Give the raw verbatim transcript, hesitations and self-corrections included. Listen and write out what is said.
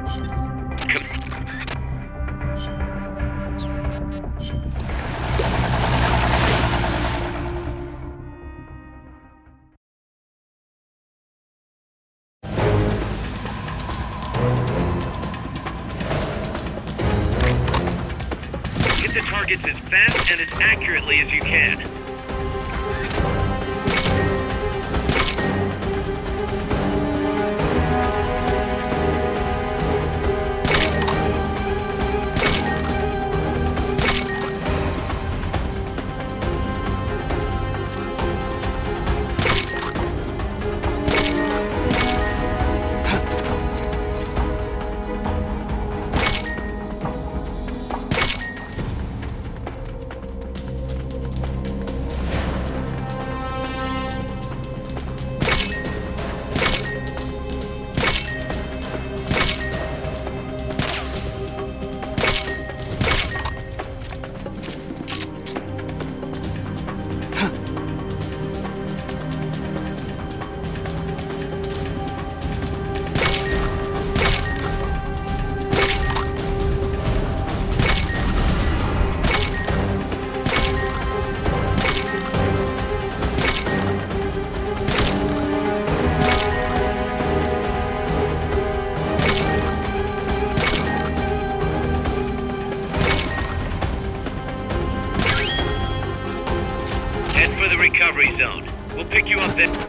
Com Hit the targets as fast and as accurately as you can. Head for the recovery zone. We'll pick you up then.